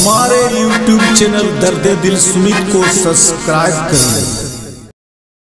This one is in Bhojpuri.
हमारे YouTube चैनल दर्द दिल सुमित को सब्सक्राइब करें।